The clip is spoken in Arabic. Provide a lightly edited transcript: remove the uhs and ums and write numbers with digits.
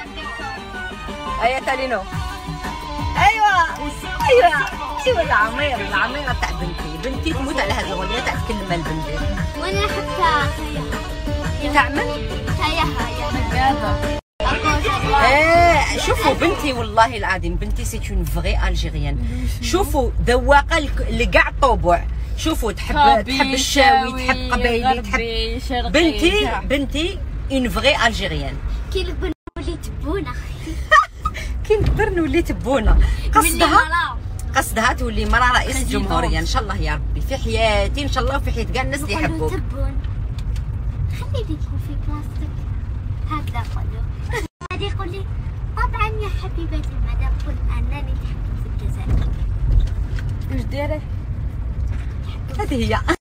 ايوه تالينو. ايوه العميره تاع بنتي تموت على هذه الاغنيه تاع كلمه البنت. وانا احبها. تاع من؟ تاعها ايه شوفوا بنتي والله العظيم بنتي سي اون فغي الجيريان. شوفوا ذواقه لكاع الطبوع. شوفوا تحب الشاوي، تحب قبايلي، تحب بنتي اون فغي الجيريان. كي نكبر نولي تبونه. كي نكبر نولي تبونه. قصدها تولي مرة رئيس الجمهورية ان شاء الله يا ربي، في حياتي ان شاء الله وفي حياة كاع الناس اللي يحبوك. تبون خلي يكون في بلاصتك هكذا قولوا. غادي يقول لي طبعا يا حبيبتي المدام قل انني تحكم في الجزائر. واش دايره؟ هذه هي.